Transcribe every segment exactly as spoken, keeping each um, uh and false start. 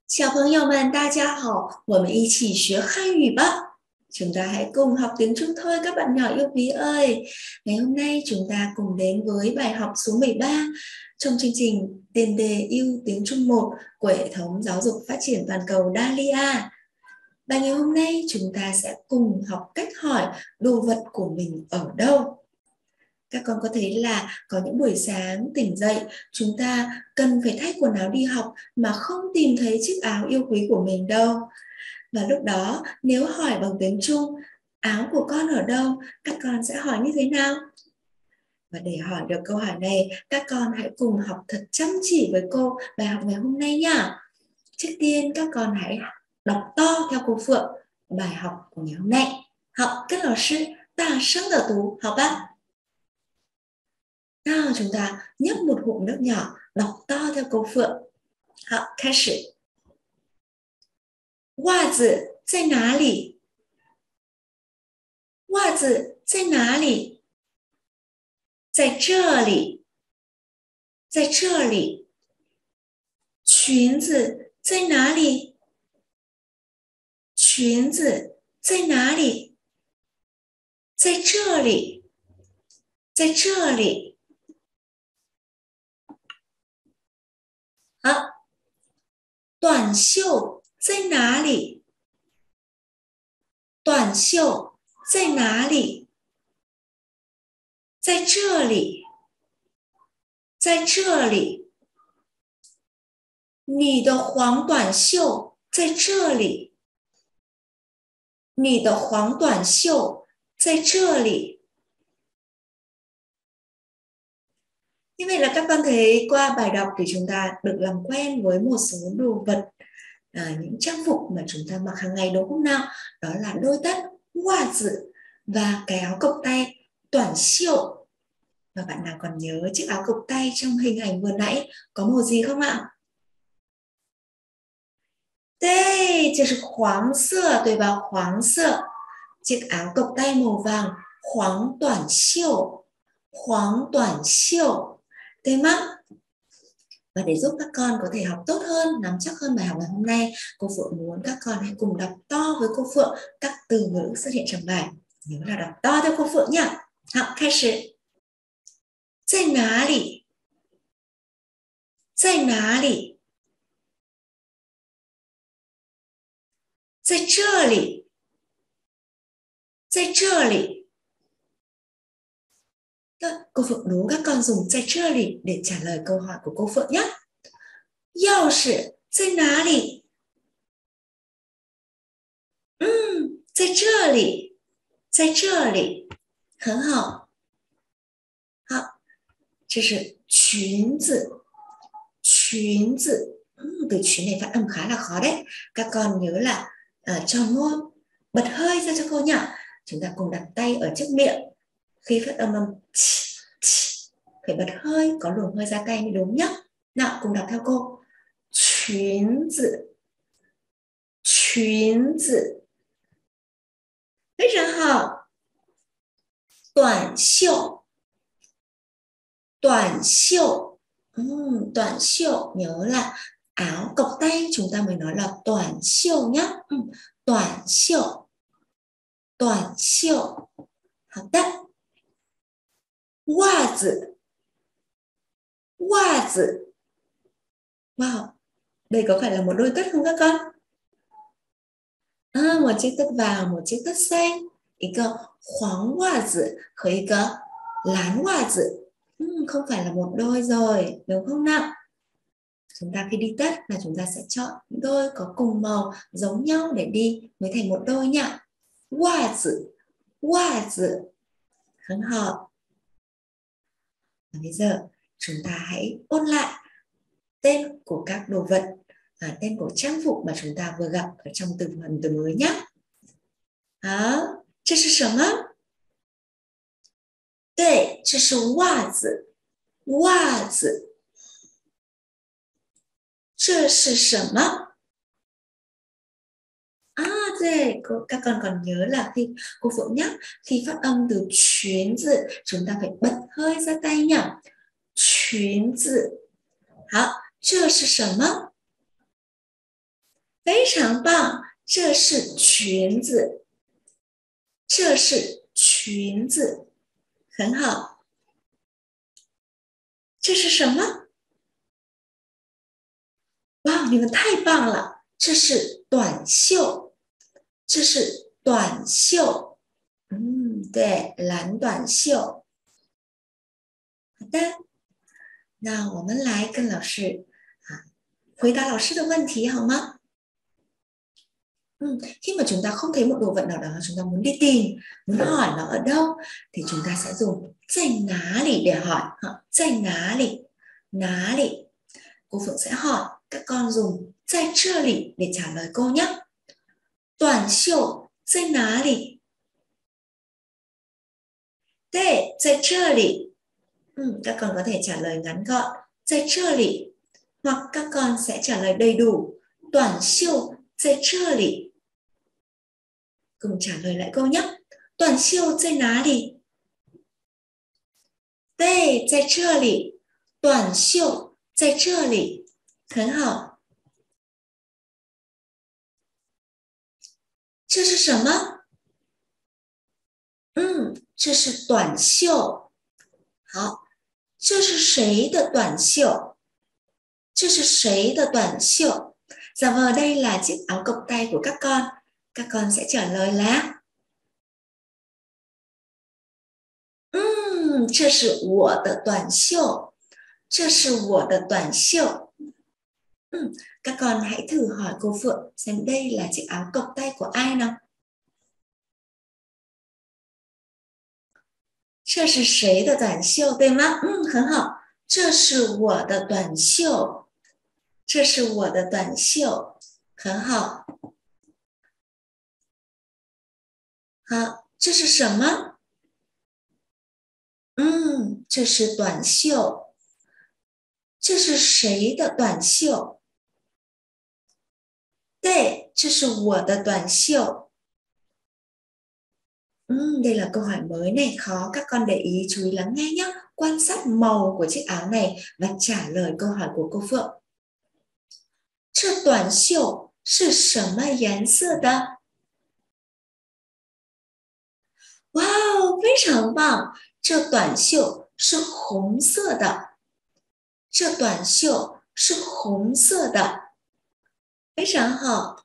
小朋友们，大家好，我们一起学汉语吧. Chúng ta hãy cùng học tiếng Trung thôi các bạn nhỏ yêu quý ơi. Ngày hôm nay chúng ta cùng đến với bài học số mười ba trong chương trình Tiền đề yêu tiếng Trung một của hệ thống giáo dục phát triển toàn cầu Dalia. Và ngày hôm nay chúng ta sẽ cùng học cách hỏi đồ vật của mình ở đâu. Các con có thấy là có những buổi sáng tỉnh dậy chúng ta cần phải thay quần áo đi học mà không tìm thấy chiếc áo yêu quý của mình đâu. Và lúc đó nếu hỏi bằng tiếng Trung, áo của con ở đâu, các con sẽ hỏi như thế nào? Và để hỏi được câu hỏi này, các con hãy cùng học thật chăm chỉ với cô bài học ngày hôm nay nhá. Trước tiên các con hãy đọc to theo cô Phượng bài học của ngày hôm nay. Học các老师大声的读，好吧? Nào chúng ta nhấp một ngụm nước nhỏ, đọc to theo cô Phượng. 好，开始。袜子在哪里？袜子在哪里？在这里，在这里。裙子在哪里？裙子在哪里？在这里，在这里。好，短袖在哪里？短袖在哪里？在这里，在这里。你的黄短袖在这里，你的黄短袖在这里。Như vậy là các con thấy qua bài đọc thì chúng ta được làm quen với một số đồ vật, à, những trang phục mà chúng ta mặc hàng ngày đúng không nào? Đó là đôi tất, hoa dự và cái áo cộc tay, toản siêu. Và bạn nào còn nhớ chiếc áo cộc tay trong hình ảnh vừa nãy có màu gì không ạ? Đây, 这是黄色对吧？黄色 chiếc áo cộc tay màu vàng, 黄短袖，黄短袖。对吗? Và để giúp các con có thể học tốt hơn, nắm chắc hơn bài học ngày hôm nay, cô Phượng muốn các con hãy cùng đọc to với cô Phượng các từ ngữ xuất hiện trong bài. Nhớ là đọc to theo cô Phượng nhé. Học, khai始. 在哪里？在哪里？在这里，在这里。Cô Phượng đố các con dùng 在这里 để trả lời câu hỏi của cô Phượng nhé. 钥匙在哪里？嗯，在这里，在这里，很好。好，这是裙子，裙子. Ừ, từ裙này phát âm khá là khó đấy. Các con nhớ là uh, tròn môi, bật hơi ra cho cô nhỉ. Chúng ta cùng đặt tay ở trước miệng. Khi phát âm âm phải bật hơi, có luồng hơi ra tay mới đúng nhé. Nào, cùng đọc theo cô. 裙子，裙子，非常好。短袖，短袖, ừ, 短袖 nhớ là áo cộc tay chúng ta mới nói là 短袖 nhé. Ừ, 短袖，短袖，好的。袜子，袜子. Wow, đây có phải là một đôi tất không các con? À, một chiếc tất vàng, một chiếc tất xanh. 一个黄袜子和一个蓝袜子. Ừ, không phải là một đôi rồi, đúng không nào? Chúng ta khi đi tất là chúng ta sẽ chọn những đôi có cùng màu giống nhau để đi mới thành một đôi nhá.袜子,袜子.很好. Và bây giờ chúng ta hãy ôn lại tên của các đồ vật, à, tên của trang phục mà chúng ta vừa gặp ở trong từ phần từ mới nhé. Đó, 这是什么？对，这是袜子，袜子。这是什么？ À, đây, các con còn nhớ là khi cô Phượng nhắc khi phát âm từ 裙子 chúng ta phải bật hơi ra tay nhỉ. 裙子. 好，这是什么？ 非常棒，这是裙子，这是裙子，很好。这是什么？哇，你们太棒了！这是短袖，这是短袖。嗯，对，蓝短袖。好的，那我们来跟老师啊回答老师的问题好吗？Ừ, khi mà chúng ta không thấy một đồ vật nào đó chúng ta muốn đi tìm, muốn hỏi nó ở đâu thì chúng ta sẽ dùng在哪里 để hỏi.在哪里 哪里 Cô Phượng sẽ hỏi các con dùng 在这里 để trả lời cô nhé. 短袖在哪里 对，在这里. Ừ, các con có thể trả lời ngắn gọn 在这里 hoặc các con sẽ trả lời đầy đủ 短袖在这里. Cùng trả lời lại câu nhé. 短袖在哪里 对，在这里。短袖在这里，很好。这是什么？嗯，这是短袖。好，这是谁的短袖？这是谁的短袖？Dạ vâng, đây là chiếc áo cộc tay của các con. Các con sẽ trả lời là 嗯，这是我的短袖，这是我的短袖. Ừ, các con hãy thử hỏi cô Phượng xem đây là chiếc áo cộc tay của ai nào. 这是谁的短袖，对吗？嗯，很好。这是我的短袖，这是我的短袖，很好。好，这是什么？嗯，这是短袖。这是谁的短袖？对，这是我的短袖. Ừ, đây là câu hỏi mới này, khó, các con để ý chú ý lắng nghe nhé. Quan sát màu của chiếc áo này và trả lời câu hỏi của cô Phượng. 这短袖是什么颜色的？哇哦，非常棒！这短袖是红色的。这短袖是红色的，非常好。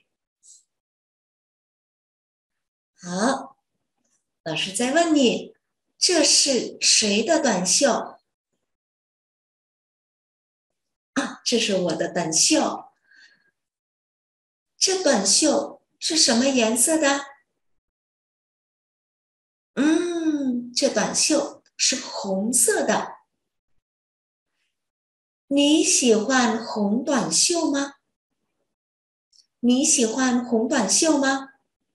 好，老师再问你，这是谁的短袖？啊，这是我的短袖。这短袖是什么颜色的？嗯，这短袖是红色的。你喜欢红短袖吗？你喜欢红短袖吗？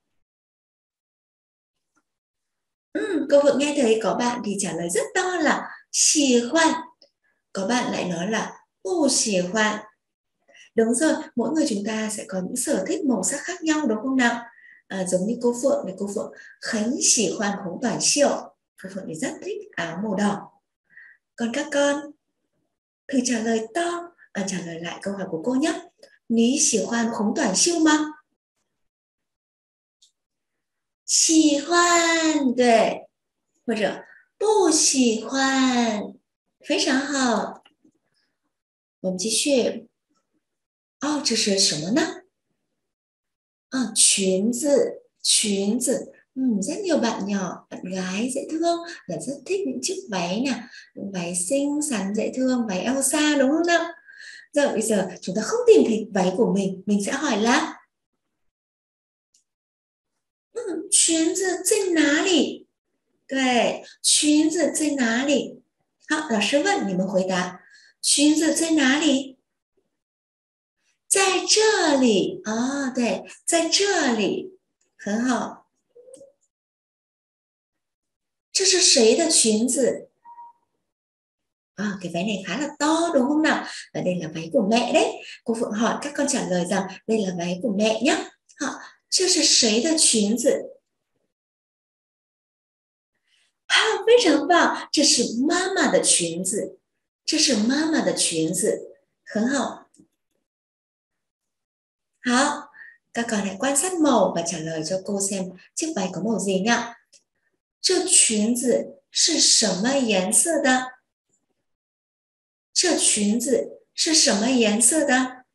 Ừ, cô Vượng nghe thấy có bạn thì trả lời rất to là xì khoan. Có bạn lại nói là bù xì khoan. Đúng rồi, mỗi người chúng ta sẽ có những sở thích màu sắc khác nhau đúng không nào? À, giống như cô Phượng này, cô Phượng khánh xì khoan khống toàn siêu. Cô Phượng thì rất thích áo màu đỏ. Còn các con thử trả lời to, à, trả lời lại câu hỏi của cô nhé. Ní xì khoan khống toàn siêu mà? 喜欢，对，或者不喜欢，非常好。我们继续。哦，这是什么呢？啊，裙子，裙子. Ừ, rất nhiều bạn nhỏ, bạn gái dễ thương là rất thích những chiếc váy nè, váy xinh xắn dễ thương, váy Elsa đúng không nào? Rồi bây giờ chúng ta không tìm thấy váy của mình, mình sẽ hỏi là 嗯，裙子在哪里？对，裙子在哪里？好，老师问你们回答，裙子在哪里？在这里啊，哦，对，在这里，很好。这是谁的裙子？ À, cái váy này khá là to đúng không nào? Và đây là váy của mẹ đấy. Cô Phượng hỏi các con trả lời rằng đây là váy của mẹ nhé. 好，这是谁的裙子？啊，非常棒！这是妈妈的裙子，这是妈妈的裙子，很好。 Hả? Các con hãy quan sát màu và trả lời cho cô xem chiếc váy có màu gì nhá. 这裙子是什么颜色的？这裙子是什么颜色的？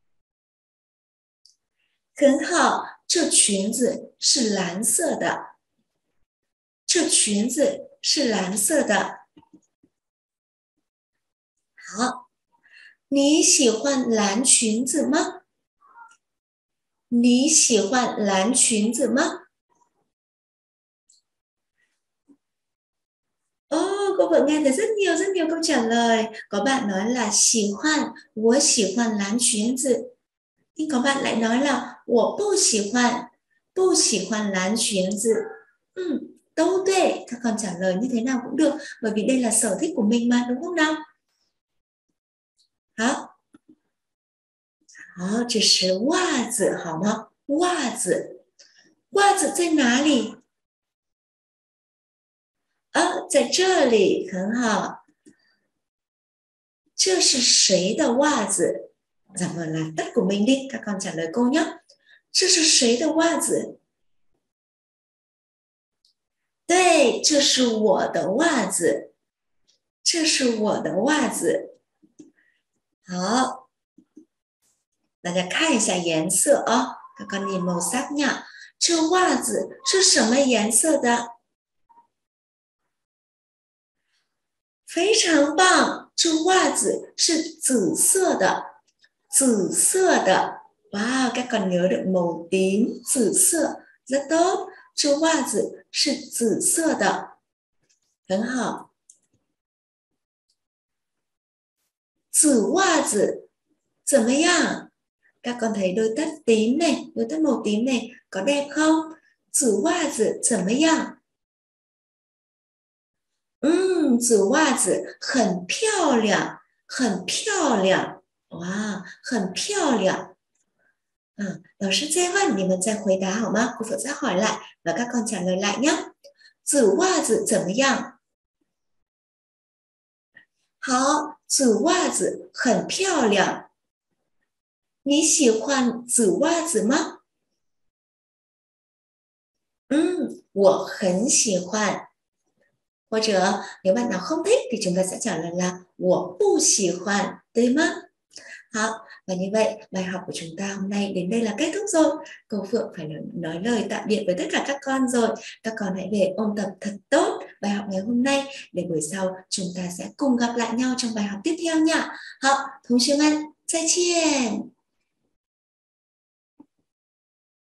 很好，这裙子是蓝色的。这裙子是蓝色的。好，你喜欢蓝裙子吗？你喜欢蓝裙子吗？Oh, cô vừa nghe thấy rất nhiều rất nhiều câu trả lời. Có bạn nói là 喜欢, 我喜欢蓝裙子. Nhưng có bạn lại nói là 我不喜欢, 不喜欢蓝裙子. Ừ, đâu tuệ, các con trả lời như thế nào cũng được, bởi vì đây là sở thích của mình mà, đúng không nào? 好，好，这是袜子，好吗？袜子，袜子在哪里？啊，在这里，很好。这是谁的袜子？Dạ vâng, là tất của mình đi. Các con trả lời cô nhé. 这是谁的袜子？对，这是我的袜子。这是我的袜子。好，大家看一下颜色啊。Các con nhìn màu sắc nha. 这袜子是什么颜色的？非常棒，这袜子是紫色的，紫色的。Wow, các con nhớ được màu tím, 紫色, rất tốt. 这袜子是紫色的，很好。紫袜子怎么样？ Các con thấy đôi tất tím này, đôi tất màu tím này có đẹp không? 紫袜子怎么样？嗯，紫袜子很漂亮，很漂亮，哇，很漂亮。Ừ,老师再问你们再回答好吗？cô Phượng sẽ hỏi lại và các con trả lời lại nhé. 紫袜子怎么样？好，紫袜子很漂亮。你喜欢紫袜子吗？嗯，我很喜欢。Hoặc者nếu bạn nào không thích thì chúng ta sẽ trả lời là 我不喜欢,对吗？Hả? Và như vậy bài học của chúng ta hôm nay đến đây là kết thúc rồi. Cô Phượng phải nói lời tạm biệt với tất cả các con rồi. Các con hãy về ôn tập thật tốt bài học ngày hôm nay để buổi sau chúng ta sẽ cùng gặp lại nhau trong bài học tiếp theo nha. Hả? Thùng Trương Anh, 再见。